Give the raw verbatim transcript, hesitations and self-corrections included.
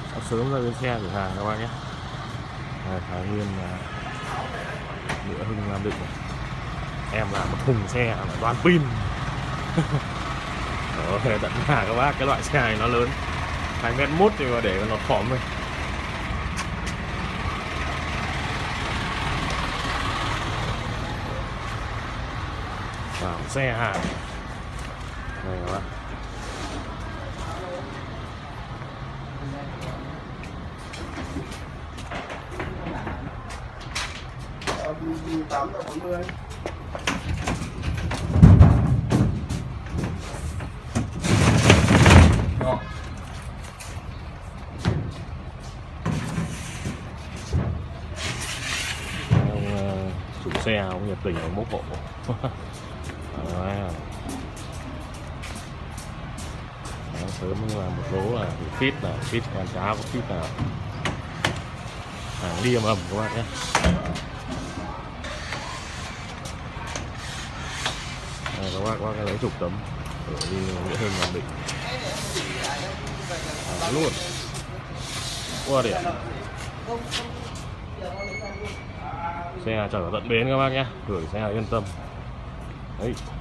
Sáng sớm ra bến xe gửi hàng các bác nhé. Thái Nguyên Nghĩa Hưng Nam Định. Em là một thùng xe là đoan pin. Đó, về tận nhà các bác. Cái loại xe này nó lớn hai mét mốt thì mà để nó khóm rồi. Vào xe hàng này các bác. tám là bốn mươi. Đó. Ông chủ xe ông nhiệt tình ông bốc hộ. Sớm là một lố là fit là fit con cháo có fit là hàng đi ầm ầm các bạn nhé. Đây, các bác có cái lấy chục tấm để đi Nghĩa Hưng Nam Định à, luôn qua điểm xe chở tận bến các bác nhé, gửi xe yên tâm đấy.